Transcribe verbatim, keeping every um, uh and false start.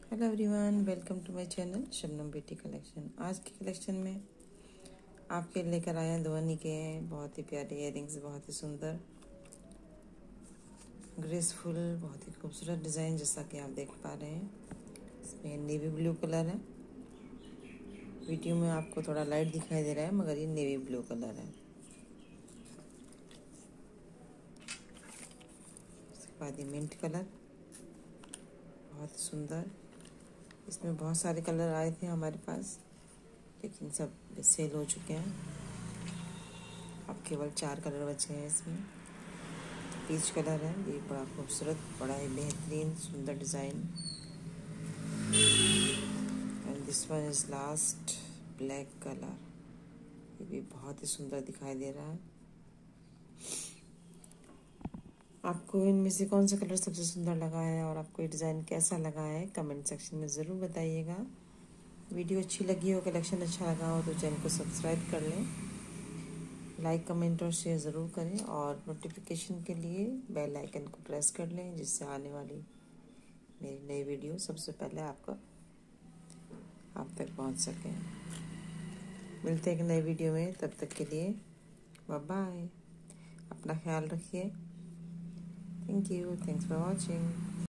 Hello everyone, welcome to my channel Shabnam beauty collection. आज के collection में आपके लेकर आए हैं ध्वनि के बहुत ही प्यारे इयररिंग्स, बहुत ही सुंदर ग्रेसफुल, बहुत ही खूबसूरत डिज़ाइन जैसा कि आप देख पा रहे हैं। इसमें नेवी ब्लू कलर है। वीडियो में आपको थोड़ा लाइट दिखाई दे रहा है मगर ये नेवी ब्लू कलर है। उसके बाद ये मिंट कलर, बहुत सुंदर। इसमें बहुत सारे कलर आए थे हमारे पास, लेकिन सब सेल हो चुके हैं। अब केवल चार कलर बचे हैं इसमें। पीच कलर है, ये बड़ा खूबसूरत, बड़ा ही बेहतरीन सुंदर design. And this one is last black colour, ये भी बहुत ही सुंदर दिखाई दे रहा है। आपको इनमें से कौन सा कलर सबसे सुंदर लगा है और आपको ये डिज़ाइन कैसा लगा है कमेंट सेक्शन में ज़रूर बताइएगा। वीडियो अच्छी लगी हो, कलेक्शन अच्छा लगा हो तो चैनल को सब्सक्राइब कर लें, लाइक कमेंट और शेयर ज़रूर करें और नोटिफिकेशन के लिए बेल आइकन को प्रेस कर लें, जिससे आने वाली मेरी नई वीडियो सबसे पहले आपको आप तक पहुंच सकें। मिलते हैं एक नई वीडियो में, तब तक के लिए बाय बाय। अपना ख्याल रखिए। Thank you, thanks for watching.